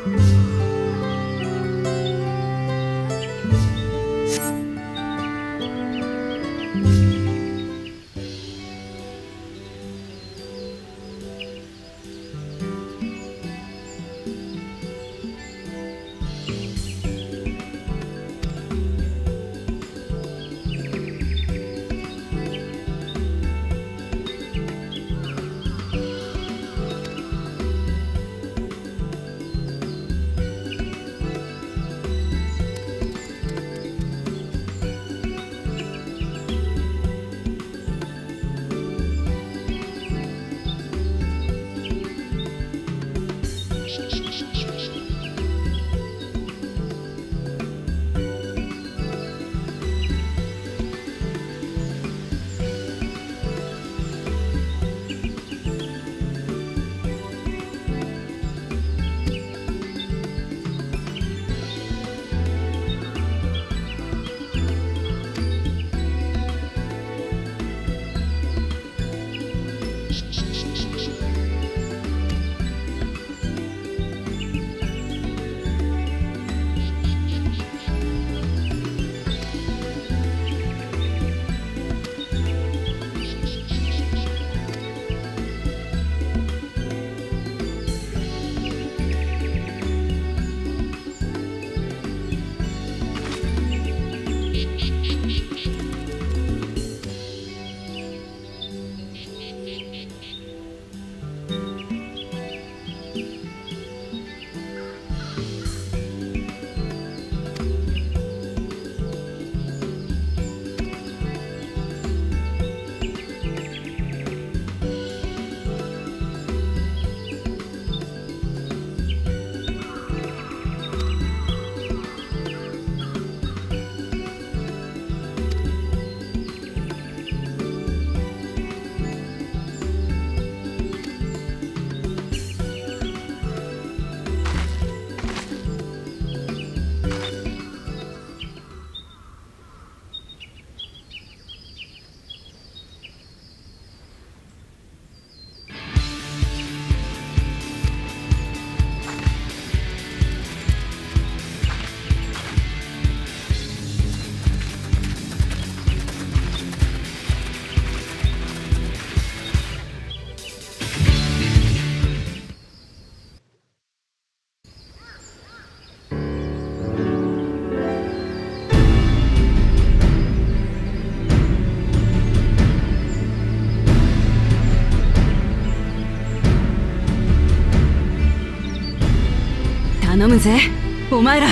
頼むぜお前ら。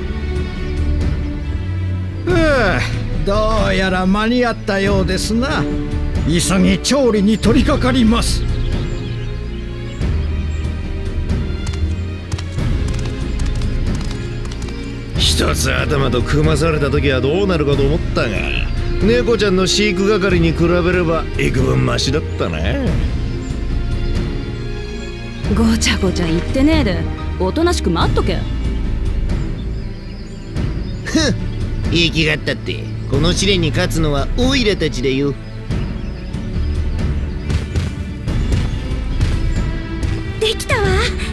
どうやら間に合ったようですな。急ぎ調理に取り掛かります。 一つ頭と組まされた時はどうなるかと思ったが、猫ちゃんの飼育係に比べれば幾分マシだったな。 ごちゃごちゃ言ってねえでおとなしく待っとけ。 ふん、言い気がったってこの試練に勝つのはオイラたちだよ。 できたわ。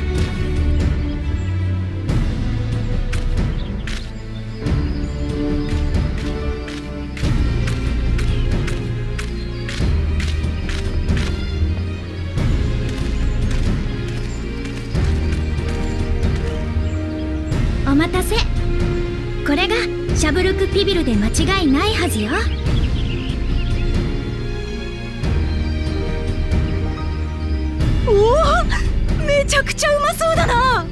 お待たせ。これがシャブルクピビルで間違いないはずよ。 おお、めちゃくちゃうまそうだな。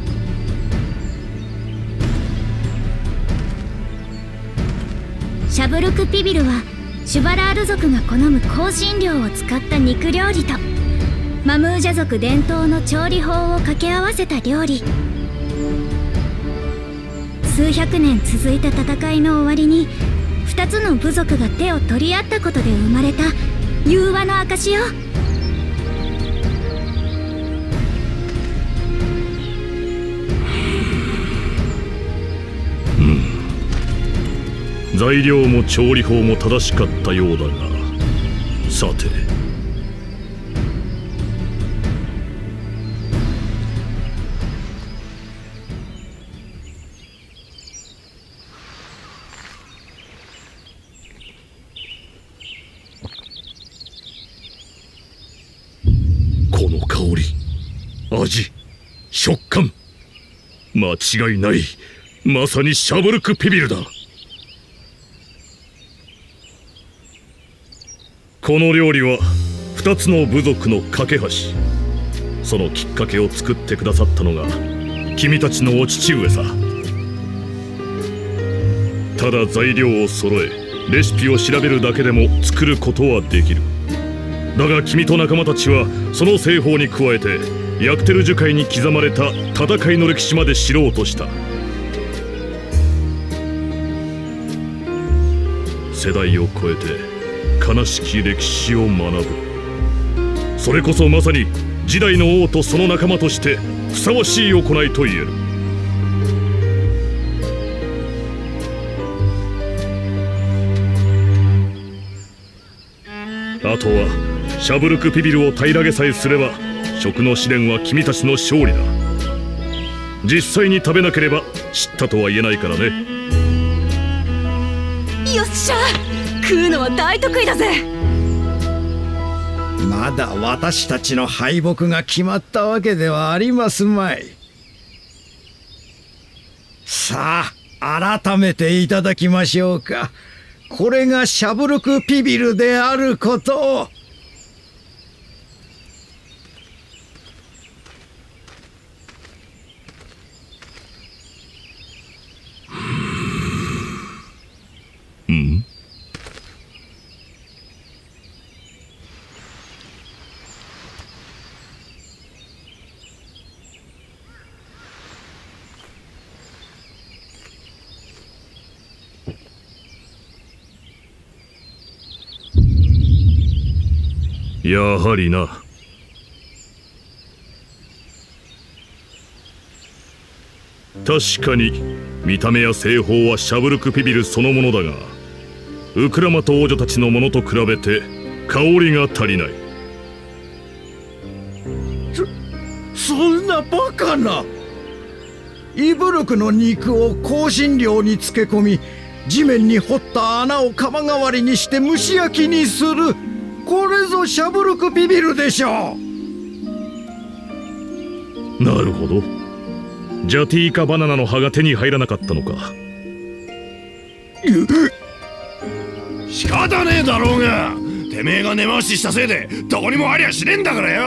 シャブルクピビルはシュバラール族が好む香辛料を使った肉料理とマムージャ族伝統の調理法を掛け合わせた料理。数百年続いた戦いの終わりに2つの部族が手を取り合ったことで生まれた融和の証よ。 材料も調理法も正しかったようだが、さて香り、味、食感、間違いない。まさにシャブルクピビルだ。この料理は2つの部族の架け橋。そのきっかけを作ってくださったのが君たちのお父上さ。ただ材料を揃えレシピを調べるだけでも作ることはできる。だが君と仲間たちはその製法に加えてヤクテル樹海に刻まれた戦いの歴史まで知ろうとした。世代を超えて悲しき歴史を学ぶ。それこそまさに時代の王とその仲間としてふさわしい行いと言える。あとはシャブルクピビルを平らげさえすれば食の試練は君たちの勝利だ。実際に食べなければ知ったとは言えないからね。 よっしゃ、食うのは大得意だぜ。 まだ私たちの敗北が決まったわけではありますまい。さあ改めていただきましょうか。これがシャブルクピビルであることを。 うん。やはりな。確かに見た目や製法はシャブルクピビルそのものだが、ウクラマと王女たちのものと比べて香りが足りない。 そんなバカな。イブルクの肉を香辛料に漬け込み、地面に掘った穴を釜代わりにして蒸し焼きにする。これぞシャブルクピビルでしょう。 なるほど。ジャティーカバナナの葉が手に入らなかったのか。 仕方ねえだろうが、てめえが根回ししたせいでどこにもありゃしねえんだからよ。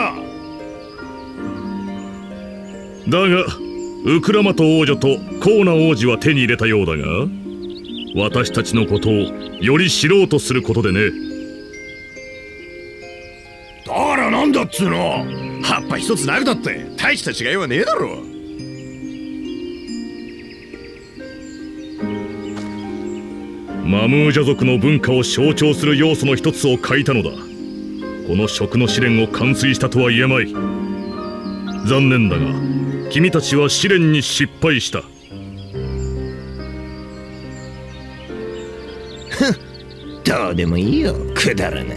だがウクラマト王女とコーナ王子は手に入れたようだが、私たちのことをより知ろうとすることでね。 だからなんだっつうの。葉っぱ一つなくだって大した違いはねえだろ。 マムージャ族の文化を象徴する要素の一つを欠いたのだ。この食の試練を完遂したとは言えまい。残念だが君たちは試練に失敗した。 どうでもいいよ、くだらない。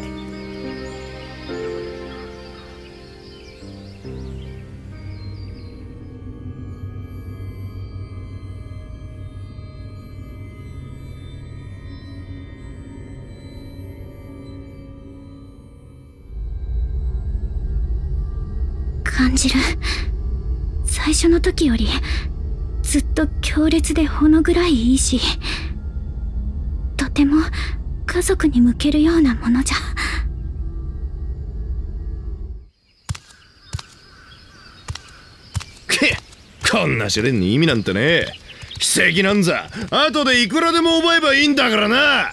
感じる。最初の時よりずっと強烈でほの暗いいいし、とても家族に向けるようなものじゃ。 こんな試練に意味なんてねえ。奇跡なんざ後でいくらでも覚えばいいんだからな。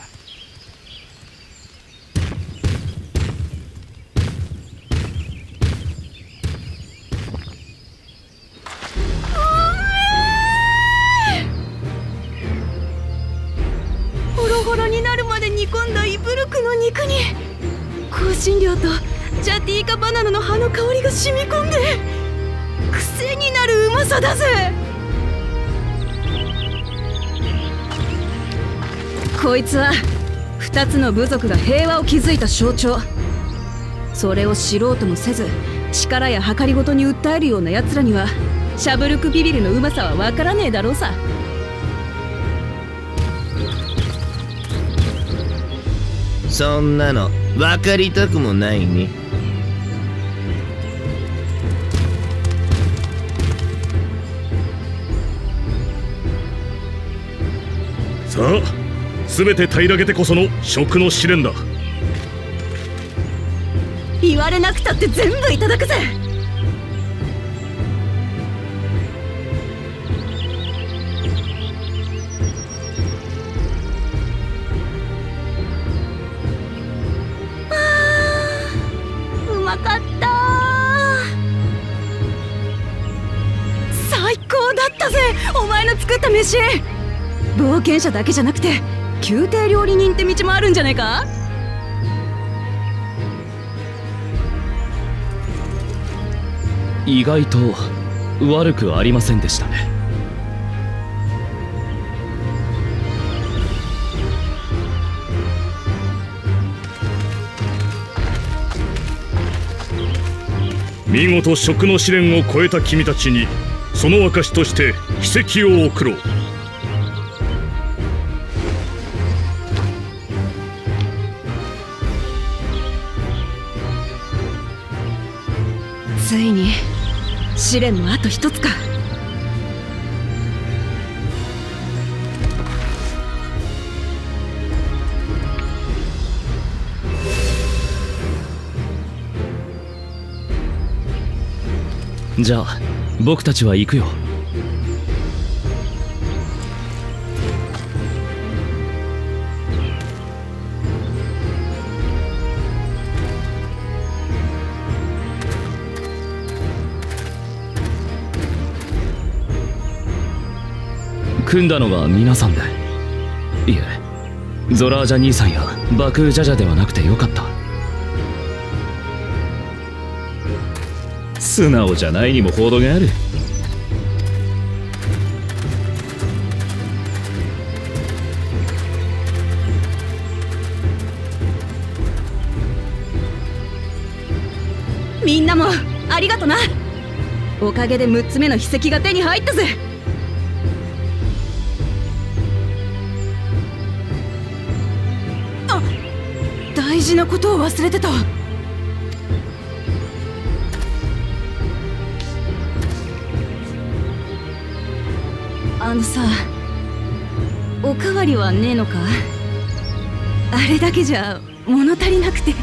ホロホロになるまで煮込んだイブルクの肉に香辛料とジャティーカバナナの葉の香りが染み込んで癖になるうまさだぜ。こいつは2つの部族が平和を築いた象徴。それを知ろうともせず力や計りごとに訴えるようなやつらにはシャブルクビビルのうまさはわからねえだろうさ。 そんなの分かりたくもないね。 さあ全て平らげてこその食の試練だ。 言われなくたって全部いただくぜ。うまかった。最高だったぜお前の作った飯。冒険者だけじゃなくて宮廷料理人って道もあるんじゃないか。 意外と悪くありませんでしたね。 見事食の試練を超えた君たちにその証として奇跡を贈ろう。 ついに試練もあと一つか。 じゃあ僕たちは行くよ。組んだのが皆さんで。いえ、ゾラージャ兄さんやバクージャジャではなくてよかった。素直じゃないにも程がある。 みんなもありがとな。おかげで6つ目の秘跡が手に入ったぜ。あ、大事なことを忘れてた。あのさ、おかわりはねえのか。あれだけじゃ物足りなくて。